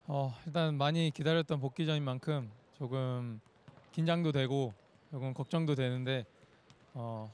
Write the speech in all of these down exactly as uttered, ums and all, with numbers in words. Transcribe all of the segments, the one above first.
어, 일단 많이 기다렸던 복귀전인 만큼 조금 긴장도 되고 조금 걱정도 되는데 어,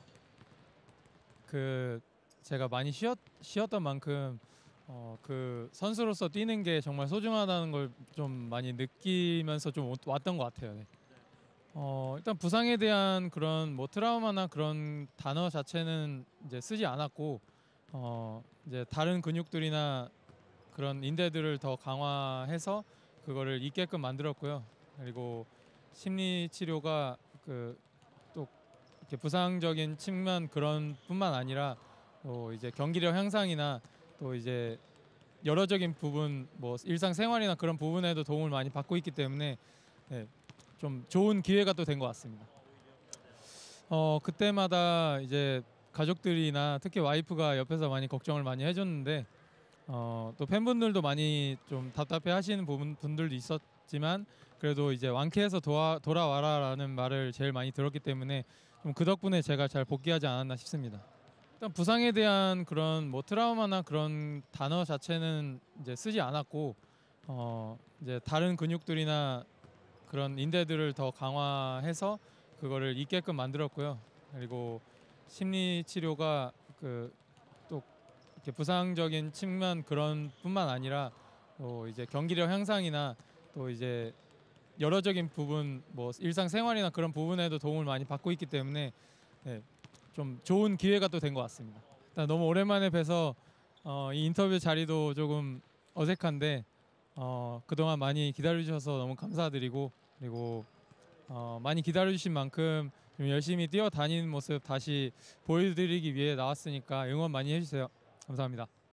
그 제가 많이 쉬었, 쉬었던 만큼 어, 그 선수로서 뛰는 게 정말 소중하다는 걸 좀 많이 느끼면서 좀 왔던 것 같아요. 네. 어, 일단 부상에 대한 그런 뭐 트라우마나 그런 단어 자체는 이제 쓰지 않았고 어, 이제 다른 근육들이나 그런 인대들을 더 강화해서 그거를 잊게끔 만들었고요. 그리고 심리 치료가 그 또 이렇게 부상적인 측면 그런 뿐만 아니라 또 이제 경기력 향상이나 또 이제 여러적인 부분 뭐 일상생활이나 그런 부분에도 도움을 많이 받고 있기 때문에 네, 좀 좋은 기회가 또 된 것 같습니다. 어 그때마다 이제 가족들이나 특히 와이프가 옆에서 많이 걱정을 많이 해줬는데 어, 또 팬분들도 많이 좀 답답해 하시는 부분, 분들도 있었지만 그래도 이제 완쾌해서 도와, 돌아와라라는 말을 제일 많이 들었기 때문에 좀 그 덕분에 제가 잘 복귀하지 않았나 싶습니다. 일단 부상에 대한 그런 뭐 트라우마나 그런 단어 자체는 이제 쓰지 않았고 어, 이제 다른 근육들이나 그런 인대들을 더 강화해서 그거를 잊게끔 만들었고요. 그리고 심리 치료가 그 또 이렇게 부상적인 측면 그런 뿐만 아니라 또 이제 경기력 향상이나 또 이제 여러적인 부분 뭐 일상생활이나 그런 부분에도 도움을 많이 받고 있기 때문에 네, 좀 좋은 기회가 또 된 것 같습니다. 일단 너무 오랜만에 뵈서 어, 이 인터뷰 자리도 조금 어색한데 어, 그동안 많이 기다려주셔서 너무 감사드리고 그리고 어, 많이 기다려주신 만큼 좀 열심히 뛰어다니는 모습 다시 보여드리기 위해 나왔으니까 응원 많이 해주세요. 감사합니다.